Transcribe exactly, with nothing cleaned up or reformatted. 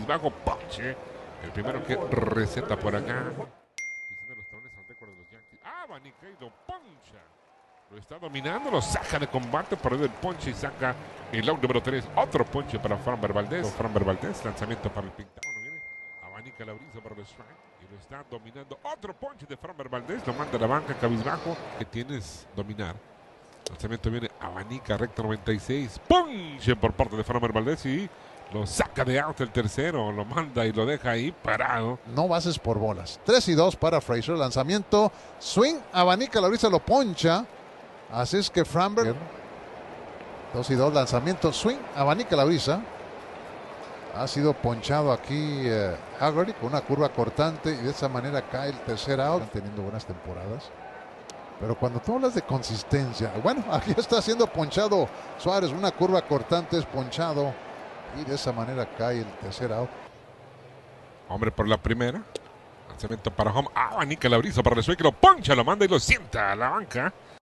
cabizbajo, ponche. El primero que receta por acá. Diciendo los talones al récord de los Yankees. Abanica y lo poncha. Lo está dominando, lo saca de combate, perdió el ponche y saca el out número tres. Otro ponche para Framber Valdez. Framber Valdez, lanzamiento para el pintado. No viene. Abanica la brisa para el strike. Y lo está dominando. Otro ponche de Framber Valdez. Lo manda a la banca, cabizbajo. Que tienes dominar. Lanzamiento viene, abanica, recta noventa y seis. Ponche por parte de Framber Valdez y lo saca de out el tercero. Lo manda y lo deja ahí parado. No bases por bolas. tres y dos para Frazier. Lanzamiento, swing, abanica la brisa, lo poncha. Así es que Framber. dos y dos, lanzamiento, swing, abanica la brisa. Ha sido ponchado aquí eh, Haggerty con una curva cortante y de esa manera cae el tercer out. Están teniendo buenas temporadas. Pero cuando tú hablas de consistencia, bueno, aquí está siendo ponchado Suárez, una curva cortante, es ponchado y de esa manera cae el tercer out. Hombre por la primera. Lanzamiento para home. Abanica la brisa para el swing que lo poncha, lo manda y lo sienta a la banca.